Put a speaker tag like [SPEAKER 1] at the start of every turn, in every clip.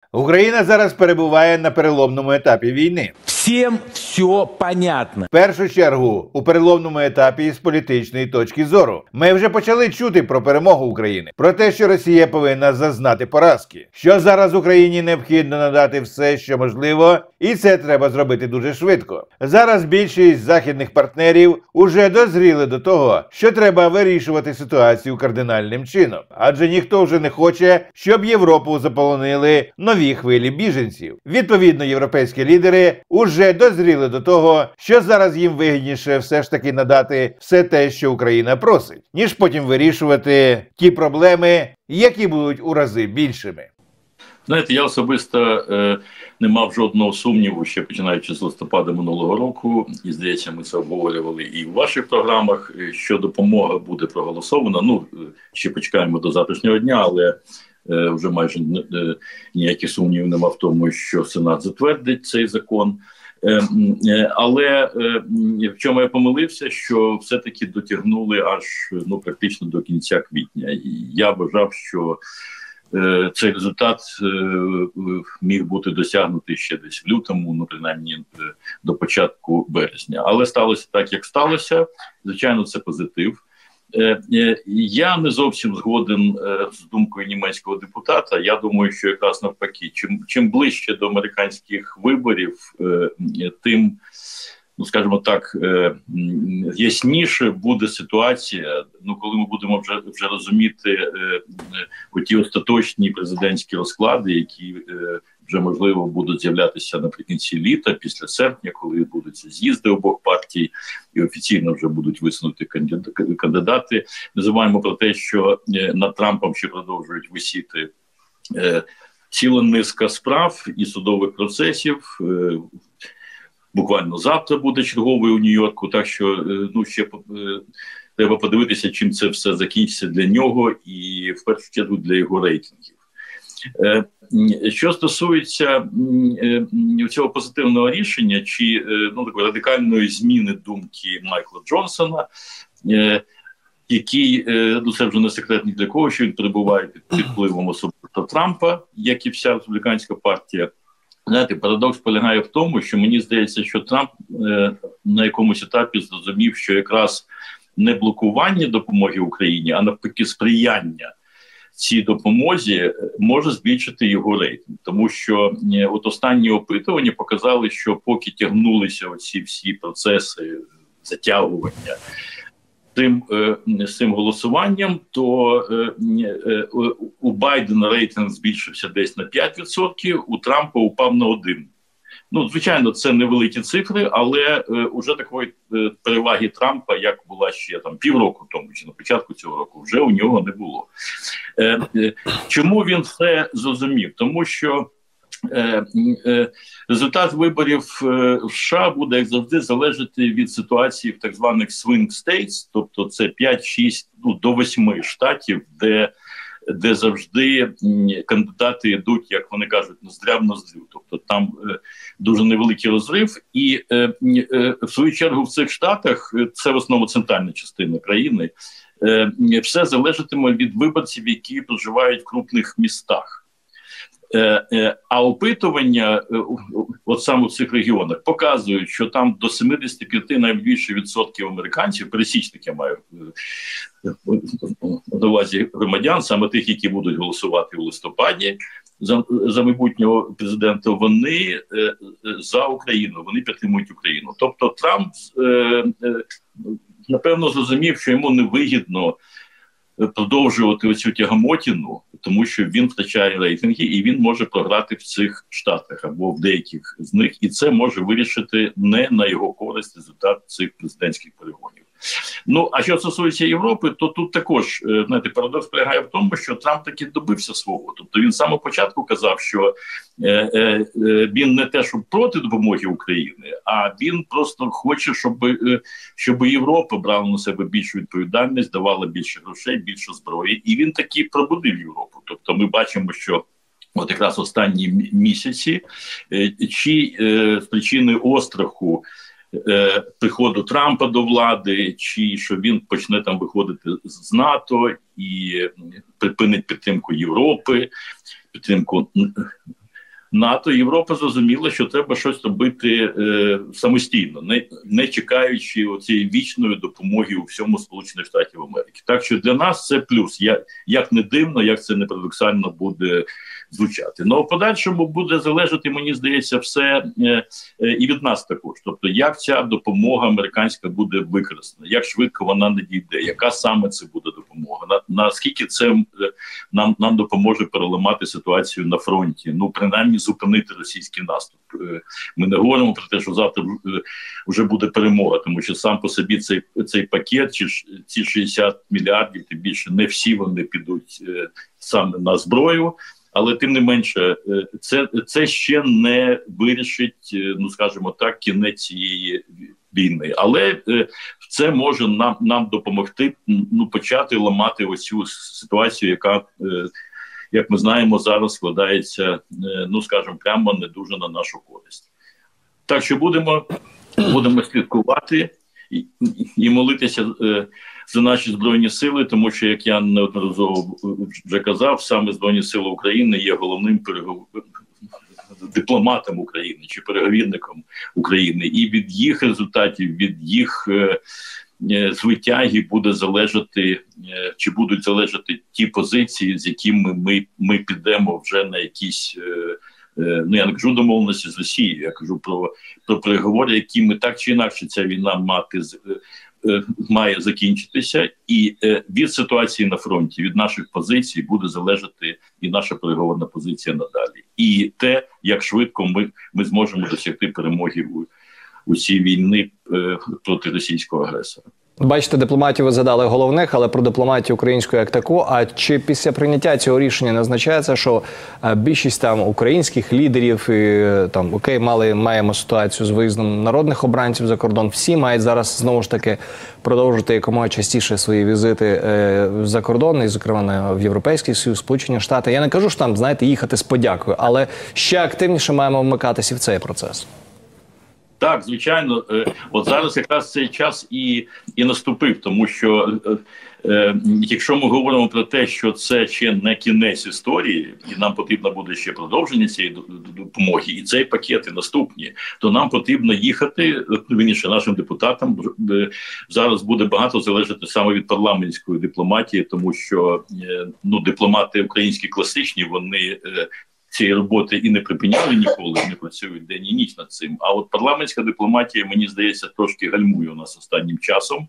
[SPEAKER 1] Україна зараз перебуває на переломному етапі війни.
[SPEAKER 2] Всім все понятно.
[SPEAKER 1] В першу чергу, у переломному етапі з політичної точки зору. Ми вже почали чути про перемогу України, про те, що Росія повинна зазнати поразки, що зараз Україні необхідно надати все, що можливо, і це треба зробити дуже швидко. Зараз більшість західних партнерів уже дозріли до того, що треба вирішувати ситуацію кардинальним чином, адже ніхто вже не хоче, щоб Європу заполонили нові хвилі біженців. Відповідно, європейські лідери уже дозріли до того, що зараз їм вигідніше все ж таки надати все те, що Україна просить, ніж потім вирішувати ті проблеми, які будуть у рази більшими.
[SPEAKER 3] Знаєте, я особисто не мав жодного сумніву, ще починаючи з листопада минулого року, і, здається, ми це обговорювали і в ваших програмах, що допомога буде проголосована. Ну, ще почекаємо до завтрашнього дня, але вже майже ніяких сумнівів нема в тому, що Сенат затвердить цей закон. Але в чому я помилився, що все-таки дотягнули аж практично до кінця квітня. І я вважав, що цей результат міг бути досягнутий ще десь в лютому, принаймні до початку березня. Але сталося так, як сталося. Звичайно, це позитив. Я не зовсім згоден з думкою німецького депутата. Я думаю, що якраз навпаки, чим ближче до американських виборів, тим, скажімо так, ясніше буде ситуація, коли ми будемо вже розуміти оті остаточні президентські розклади, які вже, можливо, будуть з'являтися наприкінці літа, після серпня, коли відбудуться з'їзди обох партій і офіційно вже будуть висунути кандидати. Не забуваємо про те, що над Трампом ще продовжують висіти ціла низка справ і судових процесів. Буквально завтра буде черговий у Нью-Йорку, так що ще треба подивитися, чим це все закінчиться для нього і, в першу чергу, для його рейтингів. Що стосується цього позитивного рішення чи такої радикальної зміни думки Майкла Джонсона, який, це вже не секрет ні для кого, що він перебуває під впливом особисто Трампа, як і вся республіканська партія. Знаєте, парадокс полягає в тому, що мені здається, що Трамп на якомусь етапі зрозумів, що якраз не блокування допомоги Україні, а навпаки сприяння цій допомозі може збільшити його рейтинг. Тому що от останні опитування показали, що поки тягнулися оці всі процеси затягування з цим голосуванням, то у Байдена рейтинг збільшився десь на 5%, у Трампа упав на 1%. Звичайно, це невеликі цифри, але уже такої переваги Трампа, як була ще півроку тому, чи на початку цього року, вже у нього не було. Чому він це зрозумів? Тому що результат виборів в США буде, як завжди, залежати від ситуації в так званих swing states, тобто це 5-6 до 8 штатів, де завжди кандидати йдуть, як вони кажуть, ноздря в ноздрю. Тобто там дуже невеликий розрив. І в свою чергу в цих штатах, це в основному центральна частина країни, все залежатиме від виборців, які проживають в крупних містах. А опитування от саме в цих регіонах показують, що там до 75 навіть більше відсотків американців, пересічних я маю на увазі громадян, саме тих, які будуть голосувати у листопаді за майбутнього президента, вони за Україну, вони підтримують Україну. Тобто Трамп, напевно, зрозумів, що йому невигідно продовжувати оцю тягамотіну, тому що він втрачає рейтинги і він може програти в цих штатах або в деяких з них, і це може вирішити не на його користь результат цих президентських перегонів. А що стосується Європи, то тут також, парадокс полягає в тому, що Трамп таки добився свого. Тобто він з самого початку казав, що він не те, що проти допомоги України, а він просто хоче, щоб Європа брала на себе більшу відповідальність, давала більше грошей, більше зброї. І він таки пробудив Європу. Тобто ми бачимо, що от якраз останні місяці, чи з причини остраху приходу Трампа до влади, чи що він почне виходити з НАТО і припинить підтримку Європи, підтримку НАТО, Європа зрозуміла, що треба щось робити самостійно, не чекаючи оцієї вічної допомоги у всьому Сполучених Штатів Америки. Так що для нас це плюс. Як не дивно, як це не парадоксально буде звучати. Ну, в подальшому буде залежати, мені здається, все і від нас також. Тобто, як ця допомога американська буде використана, як швидко вона надійде, яка саме це буде допомога, наскільки це нам допоможе переламати ситуацію на фронті, ну, принаймні зупинити російський наступ. Ми не говоримо про те, що завтра вже буде перемога, тому що сам по собі цей пакет, чи ці 60 мільярдів, тим більше не всі вони підуть саме на зброю. Але тим не менше, це ще не вирішить, ну скажімо так, кінець цієї війни. Але це може нам допомогти, ну, почати ламати ось цю ситуацію, яка, як ми знаємо, зараз складається, ну скажімо, прямо не дуже на нашу користь. Так що будемо слідкувати і молитися за наші Збройні Сили, тому що, як я неодноразово вже казав, саме Збройні Сили України є головним дипломатом України чи переговірником України. І від їх результатів, від їх звитяги буде залежати, чи будуть залежати ті позиції, з якими ми підемо вже на якісь, ну я не кажу домовленості з Росією, я кажу про переговори, якими так чи інакше ця війна має закінчитися, і від ситуації на фронті, від наших позицій буде залежати і наша переговорна позиція надалі. І те, як швидко ми зможемо досягти перемоги у цій війні проти російського агресора.
[SPEAKER 4] Бачите, дипломатів ви згадали головних, але про дипломатію українську як таку. А чи після прийняття цього рішення не означається, що більшість там українських лідерів, там, окей, маємо ситуацію з виїздом народних обранців за кордон, всі мають зараз знову ж таки продовжити якомога частіше свої візити за кордон, і, зокрема, в Європейський Союз, Сполучені Штати. Я не кажу, що там, знаєте, їхати з подякою, але ще активніше маємо вмикатися в цей процес.
[SPEAKER 3] Так, звичайно. От зараз якраз цей час і наступив, тому що якщо ми говоримо про те, що це ще не кінець історії, і нам потрібно буде ще продовження цієї допомоги, і цей пакет, і наступні, то нам потрібно їхати, вірніше, нашим депутатам зараз буде багато залежати саме від парламентської дипломатії, тому що ну, дипломати українські класичні, вони цієї роботи і не припиняли ніколи, не працюють день і ніч над цим. А от парламентська дипломатія, мені здається, трошки гальмує у нас останнім часом.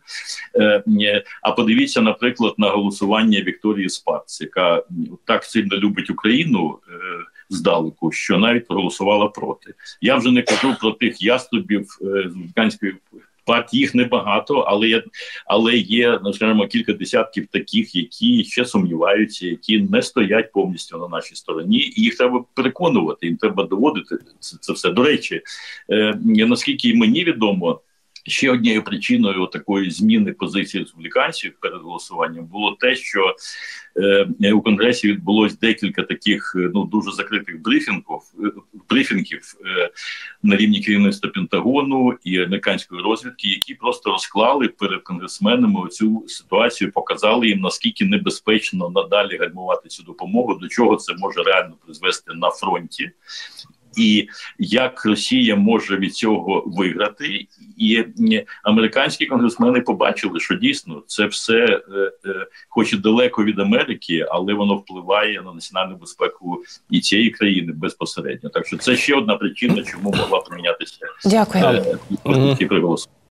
[SPEAKER 3] А подивіться, наприклад, на голосування Вікторії Спарц, яка так сильно любить Україну здалеку, що навіть проголосувала проти. Я вже не кажу про тих яструбів з американської партії, їх небагато, але є, скажімо, кілька десятків таких, які ще сумніваються, які не стоять повністю на нашій стороні, і їх треба переконувати, їм треба доводити це все. До речі, наскільки мені відомо, ще однією причиною такої зміни позиції республіканців перед голосуванням було те, що у Конгресі відбулось декілька таких ну дуже закритих брифінгів на рівні керівництва Пентагону і американської розвідки, які просто розклали перед конгресменами цю ситуацію, показали їм, наскільки небезпечно надалі гальмувати цю допомогу, до чого це може реально призвести на фронті. І як Росія може від цього виграти, і американські конгресмени побачили, що дійсно це все, хоч і далеко від Америки, але воно впливає на національну безпеку і цієї країни безпосередньо. Так що це ще одна причина, чому могла помінятися позиція при голосуванні.